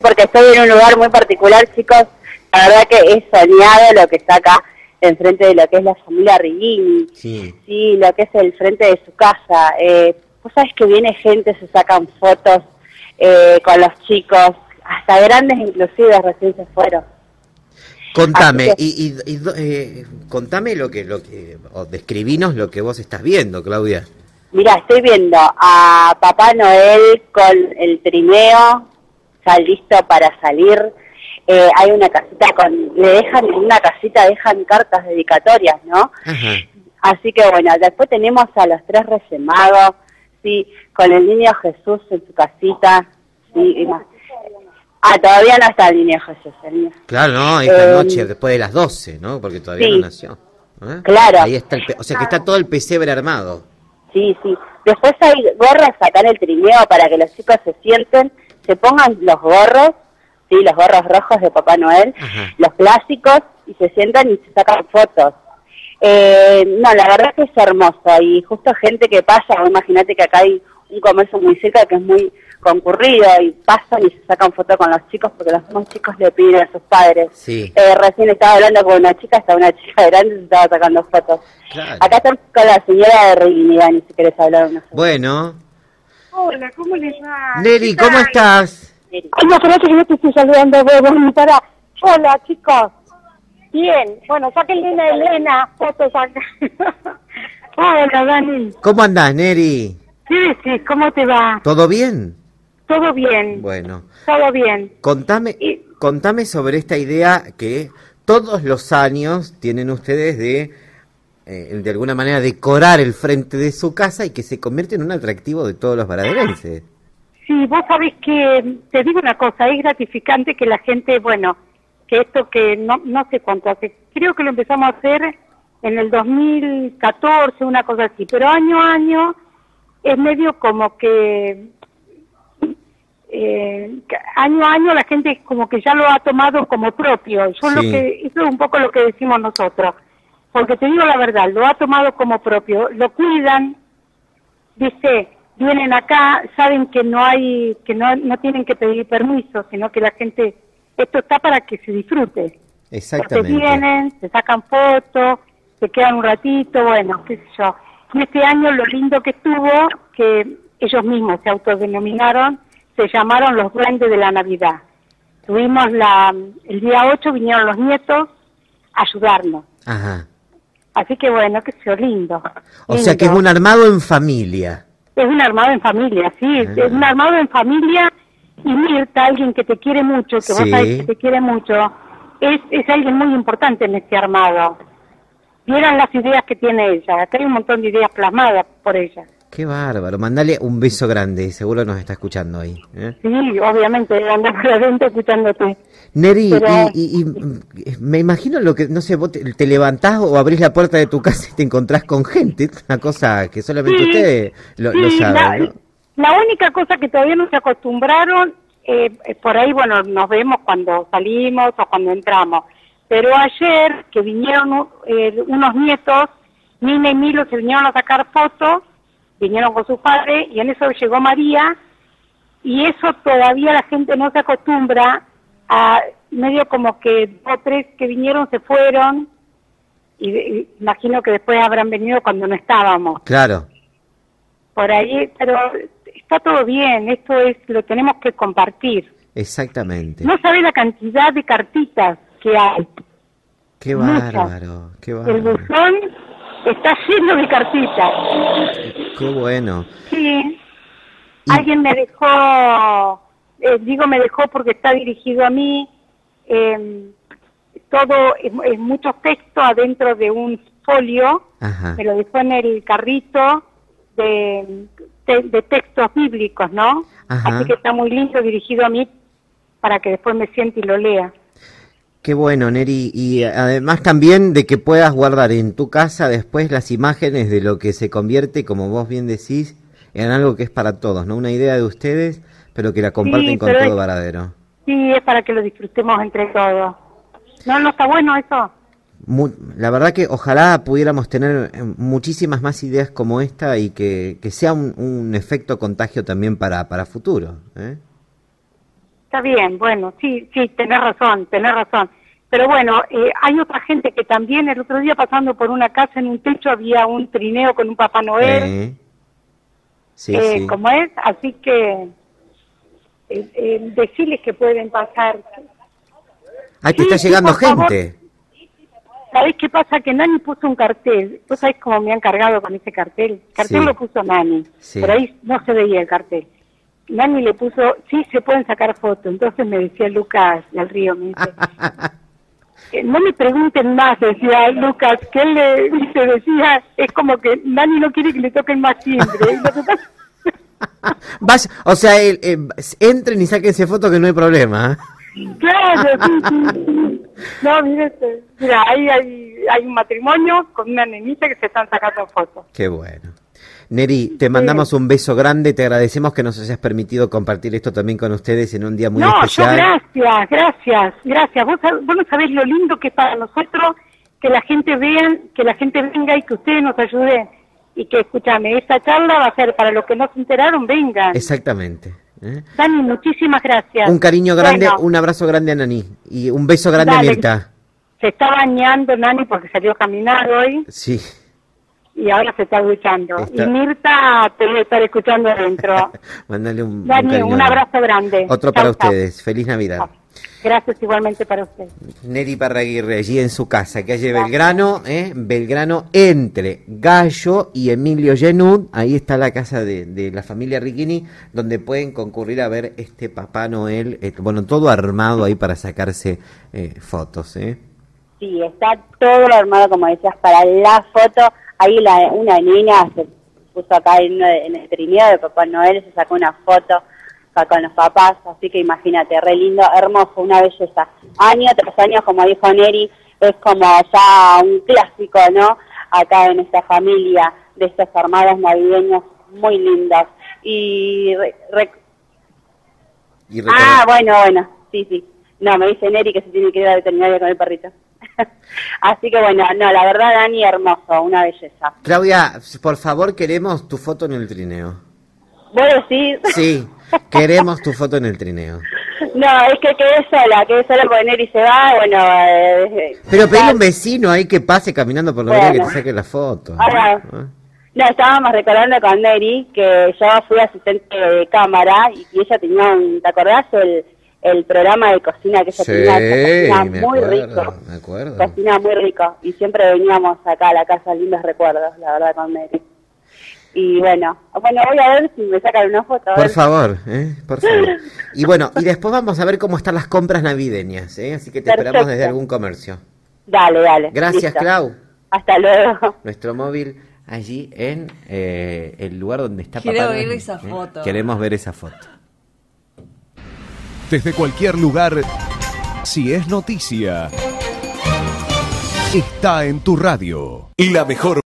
porque estoy en un lugar muy particular, chicos. La verdad que he soñado lo que está acá, enfrente de lo que es la familia Rigini, sí, lo que es el frente de su casa. Vos sabés que viene gente, se sacan fotos con los chicos, hasta grandes inclusive recién se fueron. Contame, contame o describinos lo que vos estás viendo, Claudia. Mira, estoy viendo a Papá Noel con el trineo, ya listo para salir. Hay una casita en una casita dejan cartas dedicatorias, ¿no? Ajá. Así que bueno, después tenemos a los 3 Reyes Magos, sí, con el niño Jesús en su casita, sí. Todavía no está el niño Jesús. Claro, no, esta noche, después de las 12, ¿no? Porque todavía no nació. Claro. Ahí está o sea que está todo el pesebre armado. Sí, sí. Después hay gorras acá en el trineo para que los chicos se sienten, se pongan los gorros, sí, los gorros rojos de Papá Noel, los clásicos, y se sientan y se sacan fotos. No, la verdad que es hermoso, y justo gente que pasa, imagínate que acá hay un comercio muy cerca que es muy concurrido, y pasan y se sacan fotos con los chicos, porque los más chicos le piden a sus padres. Sí. Recién estaba hablando con una chica, hasta una chica grande se estaba sacando fotos. Claro. Acá estamos con la señora de Rigini, Dani, si querés hablar una. Bueno. Hola, ¿cómo les va? Neri, ¿cómo estás? ¿Cómo crees que yo te estoy saludando, huevón? Hola, chicos. Bien. Bueno, sáquenle a Elena fotos acá. Hola, Dani. ¿Cómo andás, Neri? Sí, ¿cómo te va? ¿Todo bien? Todo bien. Bueno. Todo bien. Contame sobre esta idea que todos los años tienen ustedes de alguna manera decorar el frente de su casa y que se convierte en un atractivo de todos los varaderenses. Sí, vos sabés que, te digo una cosa, es gratificante que la gente, bueno, que esto que no sé cuánto hace, creo que lo empezamos a hacer en el 2014, una cosa así, pero año a año es medio como que año a año la gente como que ya lo ha tomado como propio. Eso es un poco lo que decimos nosotros, porque te digo la verdad, lo ha tomado como propio, lo cuidan, dice, vienen acá, saben que no tienen que pedir permiso, sino que la gente, esto está para que se disfrute. Exactamente. Entonces vienen, se sacan fotos, se quedan un ratito, bueno, qué sé yo. Y este año lo lindo que estuvo, que ellos mismos se autodenominaron, se llamaron los duendes de la Navidad. Tuvimos el día 8 vinieron los nietos a ayudarnos. Ajá. Así que bueno, qué sé yo, lindo. O sea que es un armado en familia. Es un armado en familia, sí, es un armado en familia, y Mirta, alguien que te quiere mucho, que vos sabés que te quiere mucho, es alguien muy importante en este armado. Vieran las ideas que tiene ella, acá hay un montón de ideas plasmadas por ella. Qué bárbaro, mandale un beso grande, seguro nos está escuchando ahí. Sí, obviamente, anda por adentro escuchándote. Neri, y me imagino lo que, no sé, vos te levantás o abrís la puerta de tu casa y te encontrás con gente, una cosa que solamente ustedes lo saben, ¿no? La única cosa que todavía no se acostumbraron, por ahí, bueno, nos vemos cuando salimos o cuando entramos, pero ayer que vinieron unos nietos, Nina y Milo se vinieron a sacar fotos, vinieron con su padre, y en eso llegó María, y eso todavía la gente no se acostumbra a, medio como que 2 o 3 que vinieron se fueron, y imagino que después habrán venido cuando no estábamos. Claro. Por ahí, pero está todo bien, esto lo tenemos que compartir. Exactamente. No sabés la cantidad de cartitas que hay. Qué bárbaro, qué bárbaro. El buzón está lleno de cartitas. Qué bueno. Sí. Alguien me dejó, me dejó porque está dirigido a mí, todo, es mucho texto adentro de un folio. Ajá. Me lo dejó en el carrito de textos bíblicos, ¿no? Ajá. Así que está muy lindo, dirigido a mí, para que después me siente y lo lea. Qué bueno, Neri, y además también de que puedas guardar en tu casa después las imágenes de lo que se convierte, como vos bien decís, en algo que es para todos, ¿no? Una idea de ustedes, pero que la comparten con todo Varadero. Sí, es para que lo disfrutemos entre todos. ¿No está bueno eso? La verdad que ojalá pudiéramos tener muchísimas más ideas como esta y que sea un efecto contagio también para futuro, ¿eh? está bien, bueno, sí, tenés razón. Pero bueno, hay otra gente que también el otro día pasando por una casa en un techo había un trineo con un Papá Noel. Sí. Como es, así que decirles que pueden pasar. Ahí te está llegando gente. ¿Sabés qué pasa? Que Nani puso un cartel. ¿Vos sabés cómo me han cargado con ese cartel? El cartel lo puso Nani. Sí. Por ahí no se veía el cartel. Nani le puso, sí, se pueden sacar fotos. Entonces me decía Lucas del Río, me dice, no me pregunten más, decía Lucas, que él le decía, es como que Nani no quiere que le toquen más timbre. Y lo que pasa... O sea, entren y sáquense fotos que no hay problema. Claro, sí. No, mira, hay un matrimonio con una nenita que se están sacando fotos. Qué bueno. Neri, te mandamos un beso grande, te agradecemos que nos hayas permitido compartir esto también con ustedes en un día muy especial. Gracias. Vos no sabés lo lindo que es para nosotros que la gente vea, que la gente venga y que ustedes nos ayuden. Y que, escúchame, esta charla va a ser para los que no se enteraron, vengan. Exactamente. Dani, muchísimas gracias. Un cariño grande, un abrazo grande a Nani y un beso grande a Mirta. Se está bañando Nani porque salió a caminar hoy. Sí. Y ahora se está duchando. Y Mirta te debe estar escuchando adentro. Mándale Dani, un abrazo grande. Otro para ustedes. Feliz Navidad. Gracias igualmente para usted. Neri Parraguirre, allí en su casa, calle Belgrano, Belgrano entre Gallo y Emilio Genud. Ahí está la casa de la familia Riquini, donde pueden concurrir a ver este Papá Noel, todo armado ahí para sacarse fotos. Sí, está todo armado, como decías, para la foto. Ahí una niña se puso acá en el trineo de Papá Noel, se sacó una foto con los papás, así que imagínate, re lindo, hermoso, una belleza. Año tras año, como dijo Neri, es como ya un clásico, ¿no? Acá en esta familia de estos armados navideños muy lindos. Bueno, sí. No, me dice Neri que se tiene que ir a la veterinaria con el perrito. Así que bueno, no, la verdad, Dani, hermoso, una belleza. Claudia, por favor, queremos tu foto en el trineo. ¿Vos decís? Sí, queremos tu foto en el trineo. No, es que quedé sola porque Neri se va, bueno... Pero pedí un vecino ahí que pase caminando por la vereda que te saque la foto. No, estábamos recordando con Neri que yo fui asistente de cámara y ella tenía ¿te acordás el programa de cocina que ella tenía? Muy rico. Me acuerdo. Cocina muy rico y siempre veníamos acá a la casa, lindos recuerdos, la verdad, con Neri. Y bueno, voy a ver si me sacan una foto. Por favor, por favor. Y bueno, y después vamos a ver cómo están las compras navideñas, así que te esperamos desde algún comercio. Dale. Gracias, listo. Clau. Hasta luego. Nuestro móvil allí en el lugar donde está Papá Quiero Noel. ver esa foto. Queremos ver esa foto. Desde cualquier lugar, si es noticia, está en tu radio. Y la mejor